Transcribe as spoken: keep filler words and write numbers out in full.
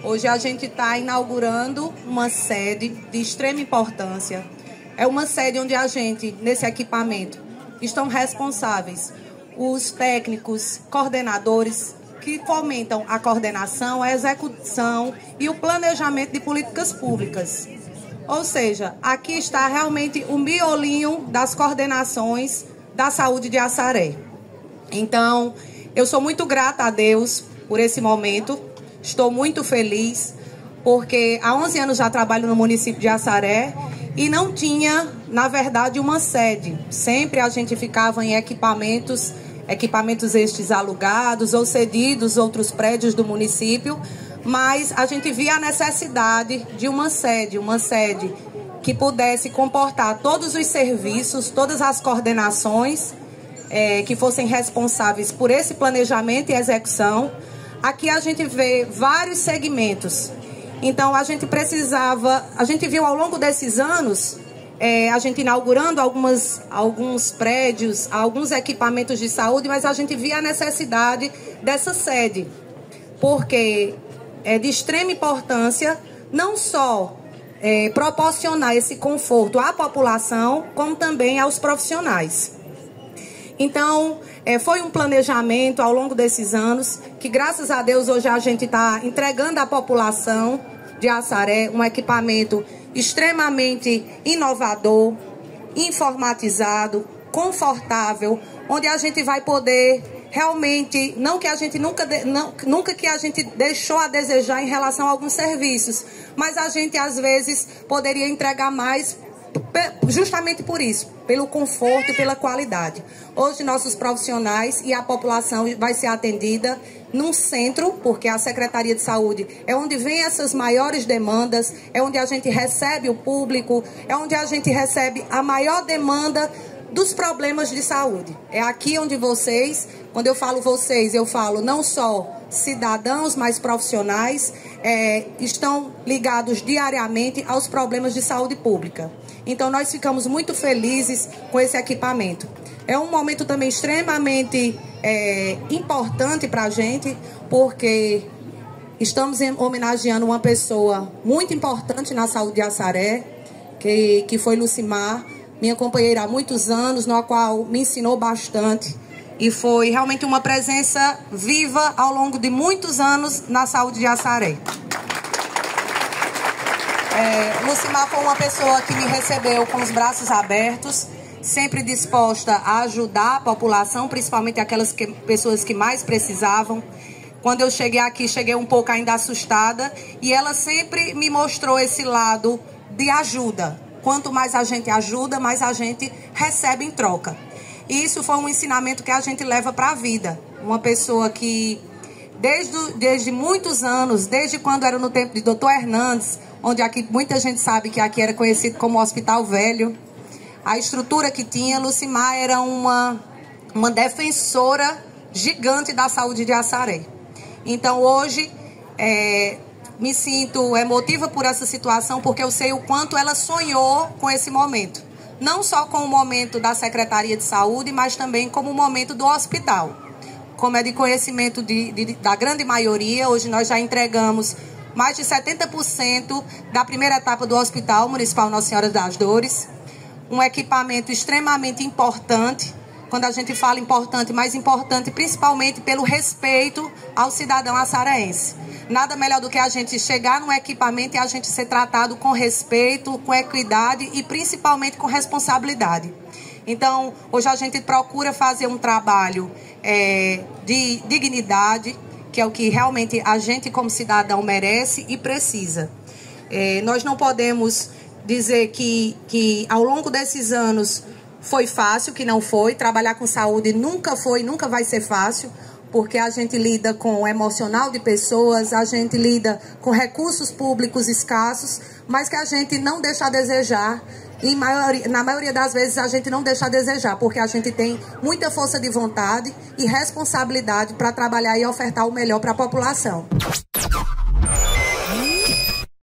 Hoje a gente está inaugurando uma sede de extrema importância. É uma sede onde a gente, nesse equipamento, estão responsáveis os técnicos, coordenadores, que fomentam a coordenação, a execução e o planejamento de políticas públicas. Ou seja, aqui está realmente o miolinho das coordenações da saúde de Assaré. Então, eu sou muito grata a Deus por esse momento, estou muito feliz, porque há onze anos já trabalho no município de Assaré e não tinha, na verdade, uma sede. Sempre a gente ficava em equipamentos, equipamentos estes alugados ou cedidos outros prédios do município, mas a gente via a necessidade de uma sede, uma sede que pudesse comportar todos os serviços, todas as coordenações é, que fossem responsáveis por esse planejamento e execução. Aqui a gente vê vários segmentos. Então a gente precisava, a gente viu ao longo desses anos, é, a gente inaugurando algumas, alguns prédios, alguns equipamentos de saúde, mas a gente via a necessidade dessa sede, porque é de extrema importância não só é, proporcionar esse conforto à população, como também aos profissionais. Então, é, foi um planejamento ao longo desses anos, que graças a Deus hoje a gente está entregando à população de Assaré um equipamento extremamente inovador, informatizado, confortável, onde a gente vai poder realmente, não que a gente nunca, não, nunca que a gente deixou a desejar em relação a alguns serviços, mas a gente às vezes poderia entregar mais justamente por isso, pelo conforto e pela qualidade. Hoje nossos profissionais e a população vai ser atendida num centro, porque a Secretaria de Saúde é onde vem essas maiores demandas, é onde a gente recebe o público, é onde a gente recebe a maior demanda dos problemas de saúde. É aqui onde vocês, quando eu falo vocês, eu falo não só cidadãos, mas profissionais, é, estão ligados diariamente aos problemas de saúde pública. Então nós ficamos muito felizes com esse equipamento. É um momento também extremamente é, importante para a gente, porque estamos homenageando uma pessoa muito importante na saúde de Assaré, que, que foi Lucimar, minha companheira há muitos anos, no qual me ensinou bastante e foi realmente uma presença viva ao longo de muitos anos na saúde de Assaré. É, Lucimar foi uma pessoa que me recebeu com os braços abertos, sempre disposta a ajudar a população, principalmente aquelas que, pessoas que mais precisavam. Quando eu cheguei aqui, cheguei um pouco ainda assustada e ela sempre me mostrou esse lado de ajuda. Quanto mais a gente ajuda, mais a gente recebe em troca. E isso foi um ensinamento que a gente leva para a vida. Uma pessoa que, desde, desde muitos anos, desde quando era no tempo de doutor Hernandes, onde aqui muita gente sabe que aqui era conhecido como Hospital Velho, a estrutura que tinha, Lucimar era uma, uma defensora gigante da saúde de Assaré. Então hoje é, me sinto emotiva por essa situação, porque eu sei o quanto ela sonhou com esse momento. Não só com o momento da Secretaria de Saúde, mas também como o momento do hospital. Como é de conhecimento de, de, da grande maioria, hoje nós já entregamos mais de setenta por cento da primeira etapa do Hospital Municipal Nossa Senhora das Dores. Um equipamento extremamente importante, quando a gente fala importante, mais importante principalmente pelo respeito ao cidadão assaraense. Nada melhor do que a gente chegar num equipamento e a gente ser tratado com respeito, com equidade e principalmente com responsabilidade. Então, hoje a gente procura fazer um trabalho é, de dignidade, que é o que realmente a gente como cidadão merece e precisa. É, nós não podemos dizer que, que ao longo desses anos foi fácil, que não foi. Trabalhar com saúde nunca foi, nunca vai ser fácil, porque a gente lida com o emocional de pessoas, a gente lida com recursos públicos escassos, mas que a gente não deixa a desejar. E maioria, na maioria das vezes a gente não deixa a desejar, porque a gente tem muita força de vontade e responsabilidade para trabalhar e ofertar o melhor para a população.